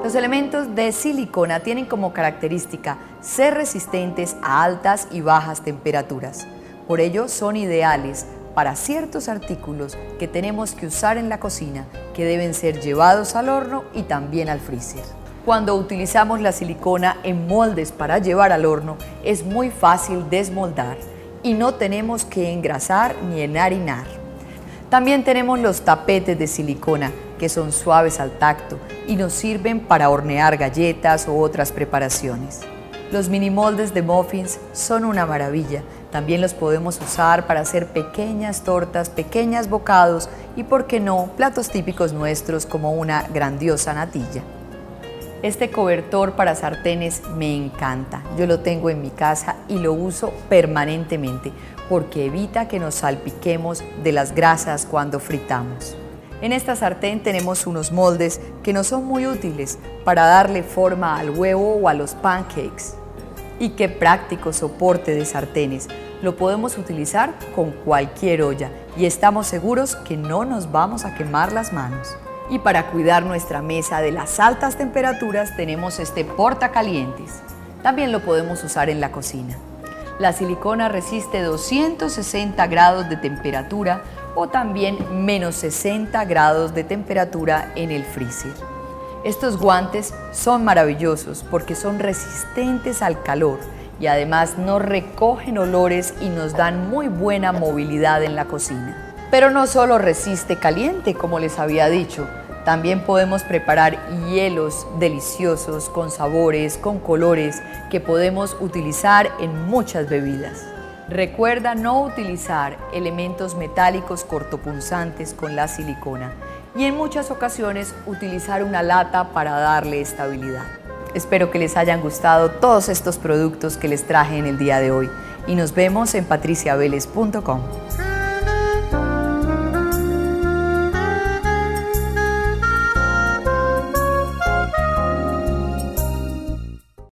Los elementos de silicona tienen como característica ser resistentes a altas y bajas temperaturas. Por ello son ideales para ciertos artículos que tenemos que usar en la cocina, que deben ser llevados al horno y también al freezer. Cuando utilizamos la silicona en moldes para llevar al horno, es muy fácil desmoldar y no tenemos que engrasar ni enharinar. También tenemos los tapetes de silicona, que son suaves al tacto y nos sirven para hornear galletas u otras preparaciones. Los mini moldes de muffins son una maravilla. También los podemos usar para hacer pequeñas tortas, pequeños bocados y, por qué no, platos típicos nuestros como una grandiosa natilla. Este cobertor para sartenes me encanta. Yo lo tengo en mi casa y lo uso permanentemente porque evita que nos salpiquemos de las grasas cuando fritamos. En esta sartén tenemos unos moldes que nos son muy útiles para darle forma al huevo o a los pancakes. Y qué práctico soporte de sartenes. Lo podemos utilizar con cualquier olla y estamos seguros que no nos vamos a quemar las manos. Y para cuidar nuestra mesa de las altas temperaturas tenemos este portacalientes. También lo podemos usar en la cocina. La silicona resiste 260 grados de temperatura o también menos 60 grados de temperatura en el freezer. Estos guantes son maravillosos porque son resistentes al calor y además no recogen olores y nos dan muy buena movilidad en la cocina. Pero no solo resiste caliente, como les había dicho, también podemos preparar hielos deliciosos con sabores, con colores que podemos utilizar en muchas bebidas. Recuerda no utilizar elementos metálicos cortopunzantes con la silicona y en muchas ocasiones utilizar una lata para darle estabilidad. Espero que les hayan gustado todos estos productos que les traje en el día de hoy y nos vemos en patriciaveles.com.